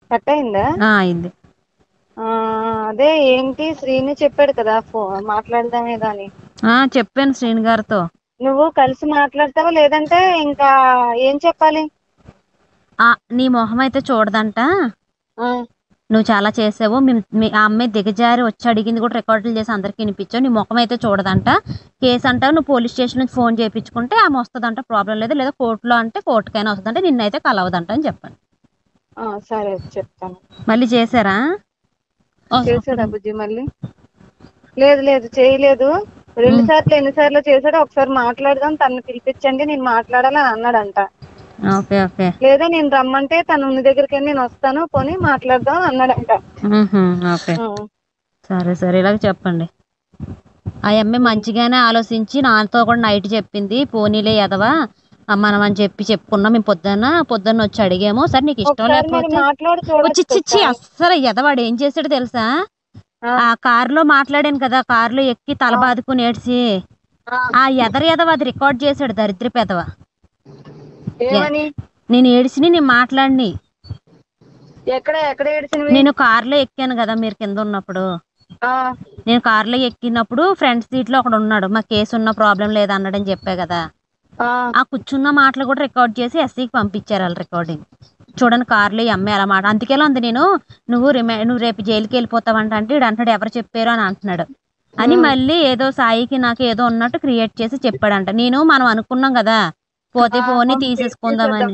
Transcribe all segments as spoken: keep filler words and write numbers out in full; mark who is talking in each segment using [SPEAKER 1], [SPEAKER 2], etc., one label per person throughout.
[SPEAKER 1] Cut అయిందా?
[SPEAKER 2] అయింది.
[SPEAKER 1] అదే ఏంటి శ్రీని చెప్పాడు కదా ఫో మాట్లాడదామే దాని.
[SPEAKER 2] చెప్పాను శ్రీని గారితో. నువ్వు
[SPEAKER 1] కలిసి మాట్లాడతావా లేదంటే ఇంకా ఏం చెప్పాలి?
[SPEAKER 2] నీ మొహం అయితే చూడదంట, నువ్వు చాలా చేసావు, మీ ఆ అమ్మాయి దిగజారి వచ్చి అడిగింది కూడా రికార్డులు చేసి అందరికి వినిపించావు, నీ ముఖం అయితే చూడదంట, కేసు అంటావు, నువ్వు పోలీస్ స్టేషన్ నుంచి ఫోన్ చేయించుకుంటే ఆమె వస్తుందంట, ప్రాబ్లం లేదు, లేదా కోర్టులో అంటే కోర్టుకైనా వస్తుందంటే నిన్నైతే కలవదంట అని చెప్పండి.
[SPEAKER 1] సరే చెప్తాను.
[SPEAKER 2] మళ్ళీ చేశారా?
[SPEAKER 1] చేశాడా బుజ్జి? మళ్ళీ లేదు లేదు చేయలేదు. రెండు సార్లు ఎన్నిసార్లు చేశాడో ఒకసారి మాట్లాడదాం, తను పిలిపించండి నేను మాట్లాడాలని అన్నాడంట.
[SPEAKER 2] Okay okay.
[SPEAKER 1] లేదా నేను రమ్మంటే తను ఉన్న దగ్గరికి నేను వస్తాను పోనీ మాట్లాడదాం అన్నాడంట.
[SPEAKER 2] ఓకే సరే సరే ఇలాగ చెప్పండి. ఆ అమ్మాయి మంచిగానే ఆలోచించి నాతో కూడా నైట్ చెప్పింది, పోనీలే ఎదవా మనం అని చెప్పి చెప్పుకున్నాం, మేము పొద్దున్న పొద్దున్న వచ్చి అడిగాము, సరే నీకు ఇష్టం లేకపోతే చిచ్చి అస్సలు ఎదవాడు ఏం చేసాడు తెలుసా? ఆ కారులో మాట్లాడాను కదా, కారులో ఎక్కి తల బాదుకుని ఏడ్చి ఆ ఎదర ఎదవ అది రికార్డ్ చేశాడు, దరిద్ర పెదవ. నేను ఏడ్చిని నేను మాట్లాడిని, నేను కారులో ఎక్కాను కదా మీరు కింద ఉన్నప్పుడు, నేను కారులో ఎక్కినప్పుడు ఫ్రంట్ సీట్ లో ఒకడు ఉన్నాడు, మా కేసు ఉన్న ప్రాబ్లం లేదు అన్నాడని చెప్పా కదా, ఆ కూర్చున్న మాటలు కూడా రికార్డ్ చేసి ఎస్సీకి పంపించారు వాళ్ళు రికార్డింగ్. చూడండి కార్లో ఈ అమ్మాయి అలా మాట అందుకేలా ఉంది, నేను నువ్వు రిమై నువ్వు రేపు జైలుకి వెళ్ళిపోతావంట అంటే ఇడు అంటాడు ఎవరు చెప్పారు అని అంటున్నాడు అని, మళ్ళీ ఏదో సాయికి నాకు ఏదో ఉన్నట్టు క్రియేట్ చేసి చెప్పాడంట. నేను మనం అనుకున్నాం కదా పోతే పోనీ తీసేసుకుందామని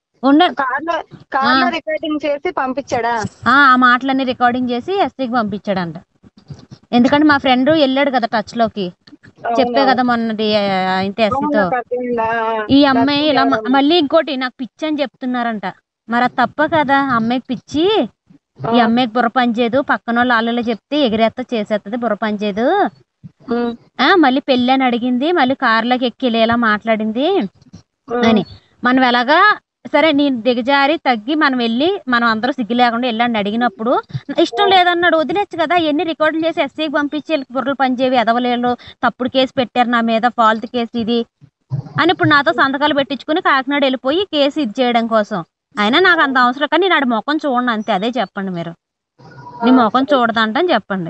[SPEAKER 2] ఆ మాటలన్నీ రికార్డింగ్ చేసి ఎస్సీకి పంపించాడంట. ఎందుకంటే మా ఫ్రెండ్ వెళ్ళాడు కదా టచ్ లోకి, చెప్పే కదా మొన్నటి ఇంటి ఎస్సీతో, ఈ అమ్మాయి ఇలా మళ్ళీ ఇంకోటి నాకు పిచ్చి అని చెప్తున్నారంట. మరి అది తప్ప కదా, అమ్మాయికి పిచ్చి, ఈ అమ్మాయికి బుర్ర పనిచేయదు, పక్కన వాళ్ళు ఆళ్ళలో చెప్తే ఎగిరేస్తా చేసేస్తుంది, బుర్ర పనిచేయదు, మళ్ళీ పెళ్ళి అని అడిగింది, మళ్ళీ కార్లోకి ఎక్కి ఇలా మాట్లాడింది అని. మనం ఎలాగా సరే నేను దిగజారి తగ్గి మనం వెళ్ళి మనం అందరూ సిగ్గు లేకుండా వెళ్ళండి అడిగినప్పుడు ఇష్టం లేదన్నాడు, వదిలేచ్చు కదా, ఎన్ని రికార్డులు చేసి ఎస్సీకి పంపించి వీళ్ళకి బుర్రలు పనిచేవి, ఎదవలేళ్ళు తప్పుడు కేసు పెట్టారు నా మీద, ఫాల్ట్ కేసు ఇది అని ఇప్పుడు నాతో సంతకాలు పెట్టించుకుని కాకినాడ వెళ్ళిపోయి కేసు ఇది చేయడం కోసం. అయినా నాకు అంత అవసరం కానీ నేను ఆడి ముఖం చూడండి అంతే, అదే చెప్పండి మీరు, నీ ముఖం చూడదంటని చెప్పండి.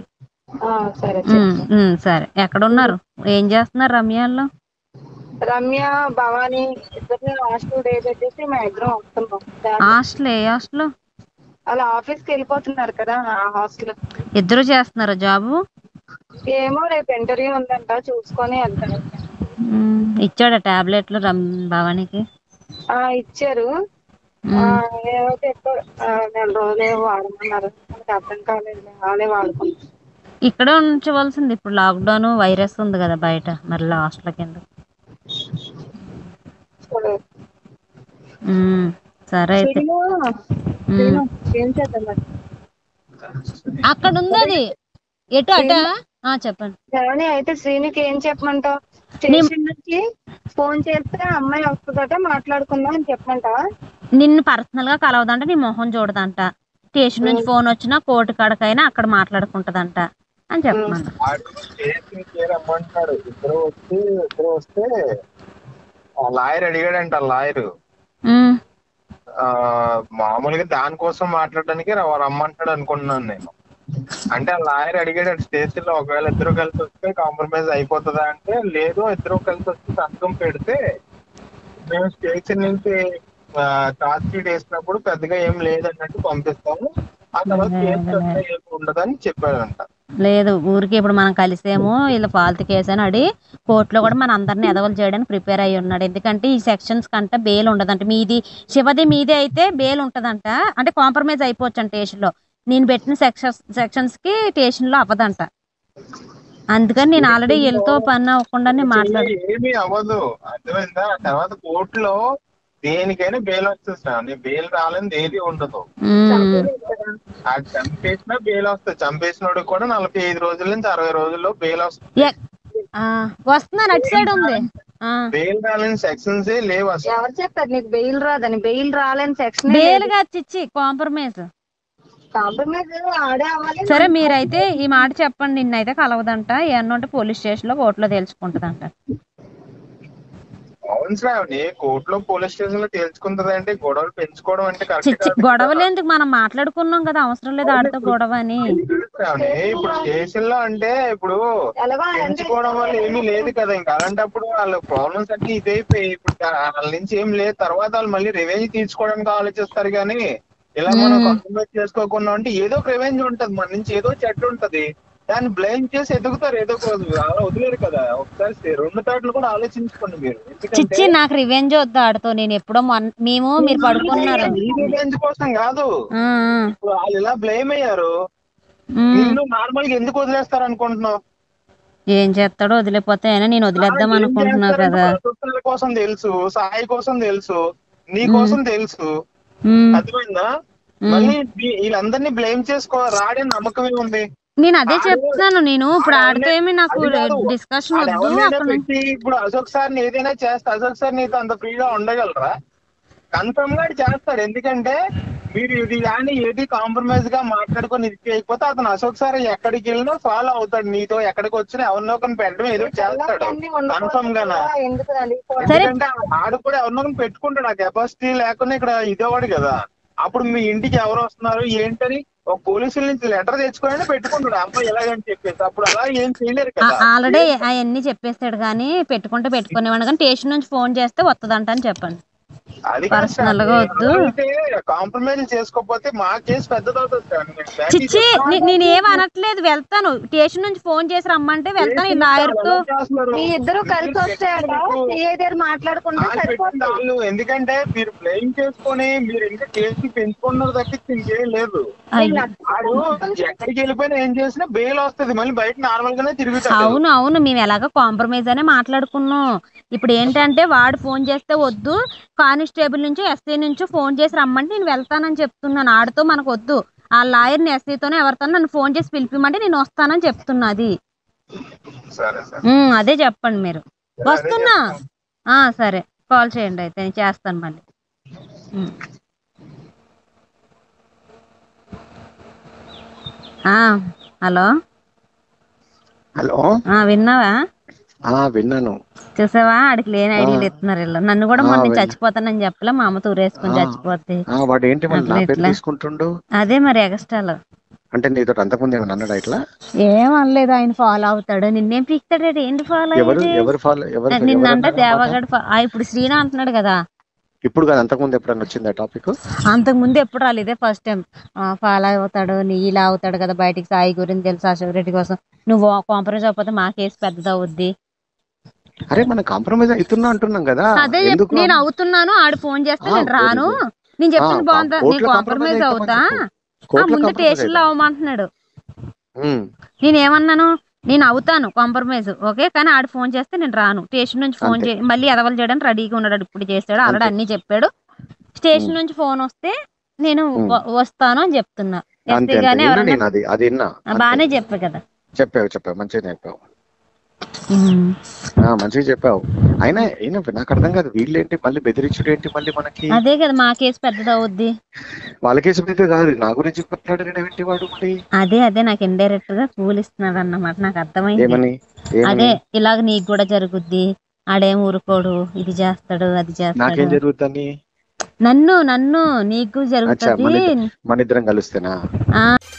[SPEAKER 2] సరే ఎక్కడున్నారు, ఏం చేస్తున్నారు రమ్యాల్లో?
[SPEAKER 1] రమ్య భవాని ఇద్దరిని హాస్టల్ డే పెట్టేసి మా ఇద్దరం వస్తున్నాం.
[SPEAKER 2] హాస్టల్ ఏ హాస్టల్?
[SPEAKER 1] అలా ఆఫీస్ కి వెళ్ళిపోతున్నారు కదా హాస్టల్.
[SPEAKER 2] ఇద్దరు చేస్తున్నారా జాబు?
[SPEAKER 1] ఏమో రేపు ఇంటర్వ్యూ ఉందంట చూసుకొని వెళ్తాను.
[SPEAKER 2] ఇచ్చాడా టాబ్లెట్లు భవానికి?
[SPEAKER 1] ఇచ్చారు, ఏమైతే నెల రోజులే వాడమన్నారు, మనకు అర్థం కాలేదు, వాళ్ళే వాడుకుంటారు.
[SPEAKER 2] ఇక్కడ ఉంచవలసింది, ఇప్పుడు లాక్డౌన్ వైరస్ ఉంది కదా బయట, మరి హాస్టల్ కింద. సరే అయితే అక్కడ ఉంది అది ఎటు అట చెప్పండి.
[SPEAKER 1] సరే అయితే శ్రీనికి ఏం చెప్పమంటావు? స్టేషన్ నుంచి ఫోన్ చేస్తే అమ్మాయి వస్తుందట మాట్లాడుకుందాం అని చెప్పమంటావా?
[SPEAKER 2] నిన్ను పర్సనల్ గా కలవదంట, నీ మొహం చూడదంట, స్టేషన్ నుంచి ఫోన్ వచ్చినా కోర్టు కాడకైనా అక్కడ మాట్లాడుకుంటదంట అని చెప్పమంట.
[SPEAKER 3] లాయర్ అడిగాడంట, లాయర్ మామూలుగా దానికోసం మాట్లాడడానికి రమ్మంటాడు అనుకుంటున్నాను నేను. అంటే ఆ లాయర్ అడిగాడు స్టేషన్ లో, ఒకవేళ ఇద్దరు కలిసి వస్తే కాంప్రమైజ్ అయిపోతుందా అంటే, లేదు ఇద్దరు కలిసి వస్తే సంతకం పెడితే మేము స్టేషన్ నుంచి టార్చ్ షీట్ వేసినప్పుడు పెద్దగా ఏం లేదన్నట్టు పంపిస్తాము, ఆ తర్వాత ఏం ఉండదని చెప్పాడంట.
[SPEAKER 2] లేదు ఊరికి ఇప్పుడు మనం కలిసేమో ఇలా ఫాల్తు కేసు అని అడి కోర్టులో కూడా మన అందరిని ఎదవలు చేయడానికి ప్రిపేర్ అయ్యి ఉన్నాడు. ఎందుకంటే ఈ సెక్షన్స్ కంటే బెయిల్ ఉండదంట, మీది శివది మీదే అయితే బెయిల్ ఉంటదంట, అంటే కాంప్రమైజ్ అయిపోవచ్చు అంట స్టేషన్ లో. నేను పెట్టిన సెక్షన్స్ సెక్షన్స్ కి స్టేషన్ లో అవ్వదంట, అందుకని నేను ఆల్రెడీ వీళ్ళతో పని అవ్వకుండా మాట్లాడు.
[SPEAKER 3] ఏమీ అవ్వదు, అర్థమైందా? తర్వాత కోర్టులో దేనికైనా బెయిల్ వచ్చేస్తాను, బెయిల్ రాలేని ఏది ఉండదు. చంపేసినా బెయిల్ వస్తుంది, చంపేసినోడు కూడా నలభై ఐదు రోజుల నుంచి అరవై రోజుల్లో బెయిల్ వస్తుంది.
[SPEAKER 2] వస్తున్నా అటు సైడ్ ఉంది,
[SPEAKER 3] బెయిల్ రాలేని సెక్షన్స్ ఏ లేవు.
[SPEAKER 1] ఎవరు చెప్పారు నీకు బెయిల్ రాదని? బెయిల్ రాలేని సెక్షన్
[SPEAKER 2] బెయిల్ గా చిచ్చి కాంప్రమైజ్
[SPEAKER 1] కాంప్రమైజ్ ఆడే అవ్వాలి.
[SPEAKER 2] సరే మీరైతే ఈ మాట చెప్పండి, నిన్నైతే కలవదంట, ఏమన్నా ఉంటే పోలీస్ స్టేషన్ లో కోర్టులో తేల్చుకుంటదంట.
[SPEAKER 3] అవును శ్రావణి, కోర్టులో పోలీస్ స్టేషన్ లో తేల్చుకుంటది అంటే గొడవలు పెంచుకోవడం అంటే కరెక్ట్ కాదు.
[SPEAKER 2] గొడవలు ఎందుకు, మనం మాట్లాడుకున్నాం కదా, అవసరం లేదు ఆడితో గొడవ అని.
[SPEAKER 3] శ్రావణి ఇప్పుడు స్టేషన్ లో అంటే ఇప్పుడు పెంచుకోవడం వల్ల ఏమీ లేదు కదా. ఇంకా అలాంటప్పుడు వాళ్ళ ప్రాబ్లమ్స్ అన్ని ఇదైపోయి ఇప్పుడు వాళ్ళ నుంచి ఏం లేదు. తర్వాత వాళ్ళు మళ్ళీ రివెంజ్ తీర్చుకోవడానికి ఆలోచిస్తారు కానీ ఇలా మనం కాంప్రమైజ్ చేసుకోకుండా ఉంటే ఏదో ఒక రివెంజ్ ఉంటది, మన నుంచి ఏదో చెట్టు ఉంటది, దాన్ని బ్లేమ్ చేసి ఎదుగుతారు ఏదో ఒక రోజు. అలా వదిలేరు కదా. ఒకసారి రెండు తాట్లు కూడా ఆలోచించుకోండి మీరు.
[SPEAKER 2] చిచ్చి నాకు రివెంజ్ వద్దు ఆడుతో. నేను ఎప్పుడో మేము మీరు పడుకున్నారు
[SPEAKER 3] రివెంజ్ కోసం కాదు, ఇప్పుడు వాళ్ళు ఇలా బ్లేమ్ అయ్యారు, నిన్ను నార్మల్ గా ఎందుకు వదిలేస్తారు అనుకుంటున్నావు?
[SPEAKER 2] ఏం చేస్తాడో వదిలేపోతే అయినా నేను వదిలేద్దాం అనుకుంటున్నావు కదా.
[SPEAKER 3] సుఖాల కోసం తెలుసు, సాయి కోసం తెలుసు, నీ కోసం తెలుసు, అర్థమైందా? మళ్ళీ వీళ్ళందరినీ బ్లేమ్ చేసుకో రాడే నమ్మకమే ఉంది.
[SPEAKER 2] నేను అదే చెప్తున్నాను. నేను ఇప్పుడు ఆడితో ఏమి నాకు డిస్కషన్ వద్దు.
[SPEAKER 3] ఇప్పుడు అశోక్ సార్ ఏదైనా చేస్తా, అశోక్ సార్ నీతో అంత ఫ్రీగా ఉండగలరా? కన్ఫర్మ్ గా చేస్తాడు. ఎందుకంటే మీరు ఇది కానీ ఏది కాంప్రమైజ్ గా మాట్లాడుకొని ఇది చేయకపోతే అతను అశోక్ సార్ ఎక్కడికి వెళ్ళినా ఫాలో అవుతాడు. నీతో ఎక్కడికి వచ్చినా ఎవరినో ఒకరిని పెట్టడం ఏదో చేస్తాడు కన్ఫర్మ్ గానా. ఎందుకంటే ఆడు కూడా ఎవరినో ఒకరిని పెట్టుకుంటాడు. ఆ కెపాసిటీ లేకుండా ఇక్కడ ఇదేవాడు కదా. అప్పుడు మీ ఇంటికి ఎవరు వస్తున్నారు ఏంటని ఒక పోలీసుల నుంచి లెటర్ తెచ్చుకోవాలని పెట్టుకుంటాడు అమ్మాయి ఎలాగని చెప్పేసి. అప్పుడు అలా ఏం చేయలేరు కదా.
[SPEAKER 2] ఆల్రెడీ అవన్నీ చెప్పేస్తాడు కానీ పెట్టుకుంటే పెట్టుకునేవాడు కానీ స్టేషన్ నుంచి ఫోన్ చేస్తే వస్తుందంట అని చెప్పండి.
[SPEAKER 3] అది
[SPEAKER 2] పర్సనల్ గా వద్దు.
[SPEAKER 3] కాంప్రమైజ్ చేసుకోకపోతే మా కేసు పెద్దదవుతుంది.
[SPEAKER 2] చిచ్చి నేను ఏం అనట్లేదు, వెళ్తాను. స్టేషన్ నుంచి ఫోన్ చేసి రమ్మంటే వెళ్తాను. ఈ లాయర్ తో
[SPEAKER 1] ఇద్దరు కలిసి వస్తే మాట్లాడుకుంటే.
[SPEAKER 3] ఎందుకంటే మీరు బ్లేమ్ చేసుకొని మీరు ఇంకా కేసు పెంచుకున్నారు తప్పించి ఇంకేం లేదు. ఎక్కడికి వెళ్ళిపోయినా ఏం చేసినా బెయిల్ వస్తుంది, మళ్ళీ బయట నార్మల్ గానే తిరుగుతారు.
[SPEAKER 2] అవును అవును మేము ఎలాగో కాంప్రమైజ్ అనే మాట్లాడుకున్నాం. ఇప్పుడు ఏంటంటే వాడు ఫోన్ చేస్తే వద్దు, కానిస్టేబుల్ నుంచి ఎస్ఐ నుంచి ఫోన్ చేసి రమ్మంటే నేను వెళ్తానని చెప్తున్నాను. ఆడితో మనకు వద్దు. ఆ లాయర్ని ఎస్ఐతోనే ఎవరితో నన్ను ఫోన్ చేసి పిలిపిమంటే నేను వస్తానని చెప్తున్నా. అది అదే చెప్పండి మీరు. వస్తున్నా సరే కాల్ చేయండి అయితే నేను చేస్తాను మళ్ళీ. హలో
[SPEAKER 4] హలో
[SPEAKER 2] విన్నావా?
[SPEAKER 4] విన్నాను.
[SPEAKER 2] చూసావా ఆడికి లేని ఐడియాలు ఇస్తున్నారు వీళ్ళు. నన్ను కూడా మొన్న చచ్చిపోతానని చెప్పలే, మా అమ్మ తూరేసుకుని చచ్చిపోతే. అదే మరి ఎగస్ట్రాలు
[SPEAKER 4] అంటే నీతో అంతకుముందు ఏమన్నా అన్నాడా ఇట్లా?
[SPEAKER 2] ఏమనలేదు. ఆయన ఫాలో అవుతాడు. నిన్నేం పీకుతాడు? ఏంటి ఫాలో అయ్యేది? నిన్నంటే దేవగడ్ ఇప్పుడు శ్రీనా అంటున్నాడు కదా.
[SPEAKER 4] ఇప్పుడు కాదు, అంతకుముందు ఎప్పుడన్నా వచ్చింది టాపిక్?
[SPEAKER 2] అంతకుముందు ఎప్పుడు రాలేదే, ఫస్ట్ టైం. ఫాలో అవుతాడు, నీ ఇలా అవుతాడు కదా బయటికి, సాయి గురించి తెలుసు, అశోక్ రెడ్డి కోసం. నువ్వు కాంప్రమైజ్ అవ్వకపోతే మా కేసు పెద్దది అవుద్ది.
[SPEAKER 4] అరే మనం కాంప్రమైజ్ అవుతున్నా అంటున్నాం కదా.
[SPEAKER 2] అదే నేను అవుతున్నాను. ఆడు ఫోన్ చేస్తే నేను రాను. నేను చెప్పింది బాగుందా? నేను కాంప్రమైజ్ అవుతా, ముందు స్టేషన్ లో అవ్వమంటున్నాడు. నేనేమన్నాను? నేను అవుతాను కాంప్రమైజ్, ఓకే, కానీ ఆడు ఫోన్ చేస్తే నేను రాను. స్టేషన్ నుంచి ఫోన్ చేయి మళ్ళీ ఎదవలు చేయడానికి రెడీగా ఉన్నాడు. ఇప్పుడు చేస్తాడు ఆల్రెడీ అన్ని చెప్పాడు. స్టేషన్ నుంచి ఫోన్ వస్తే నేను వస్తాను అని చెప్తున్నా. బానే చెప్పా కదా.
[SPEAKER 4] చెప్పావు చెప్పావు మంచిగా చెప్పావు మంచిగా చెప్పావు. అయినా అయినా నాకు అర్థం కాదు, వీళ్ళేంటి మళ్ళీ బెదిరించుడు ఏంటి మళ్ళీ మనకి?
[SPEAKER 2] అదే కదా మా కేసు పెద్దది అవుద్ది.
[SPEAKER 4] వాళ్ళ కేసు పెద్ద కాదు, నా గురించి మాట్లాడేంటి వాడు?
[SPEAKER 2] అదే అదే నాకు ఇండైరెక్ట్ గా కూలిస్తున్నాడు అన్నమాట. నాకు అర్థమైంది. అదే ఇలాగ నీకు కూడా జరుగుద్ది, ఆడేం ఊరుకోడు, ఇది చేస్తాడు అది చేస్తాడు.
[SPEAKER 4] జరుగుతుంది
[SPEAKER 2] నన్ను నన్ను నీకు జరుగుతుంది.
[SPEAKER 4] మన ఇద్దరం కలుస్తేనా?